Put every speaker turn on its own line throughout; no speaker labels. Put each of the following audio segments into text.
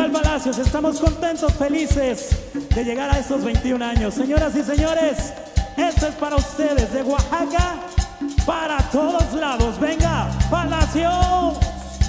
Manuel Palacios, estamos contentos, felices de llegar a estos 21 años. Señoras y señores, esto es para ustedes de Oaxaca, para todos lados. Venga, Palacios.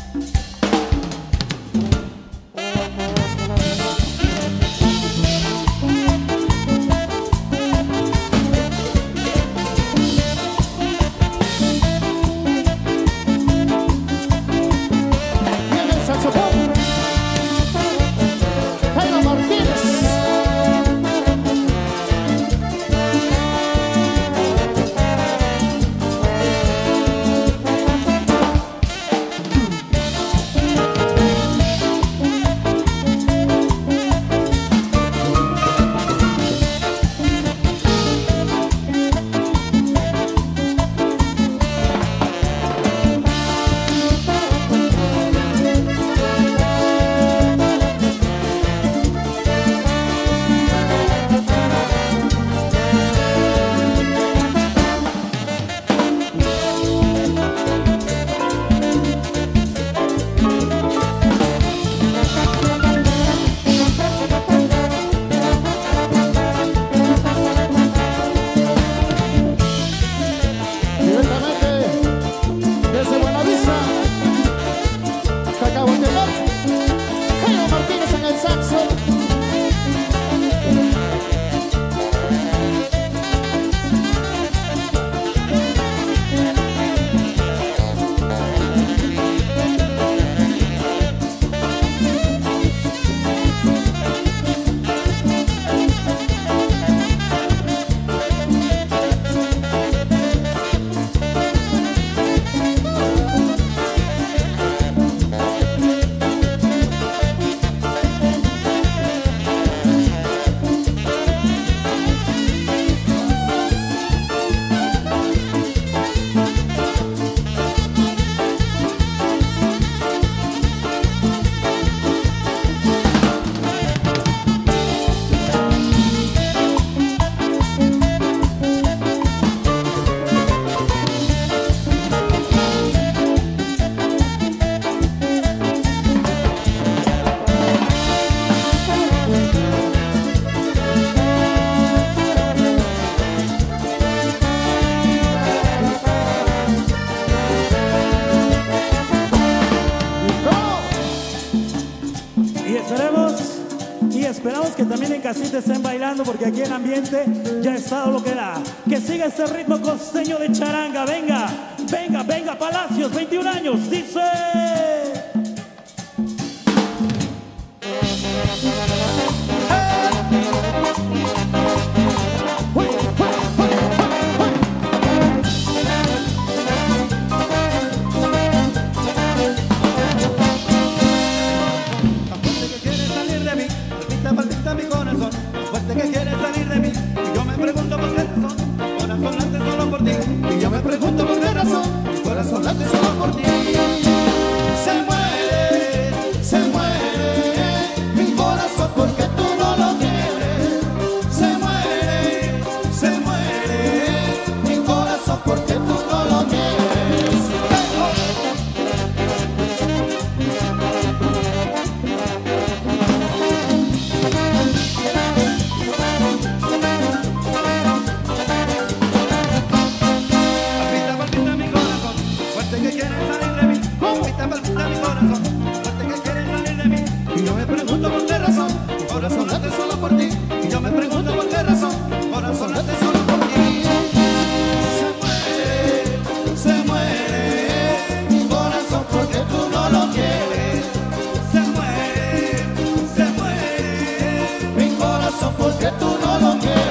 Esperamos que también en casita estén bailando, porque aquí el ambiente ya está lo que da. Que siga este ritmo costeño de charanga. Venga, venga, venga, Palacios, 21 años, dice.
Palpita mi corazón, fuerte que quiere salir de mí. Y yo me pregunto por qué razón, corazón late solo por ti. Y yo me pregunto por qué razón, corazón late solo por ti. Se muere mi corazón porque tú no lo quieres. Se muere mi corazón porque tú no lo quieres. Palpita mi corazón, fuerte que quiere salir de mí. Y yo me pregunto por qué razón, corazón late solo por ti. Y yo me pregunto por qué razón, corazón late solo por ti. Se muere mi corazón porque tú no lo quieres. Se muere mi corazón porque tú no lo quieres.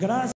Gracias.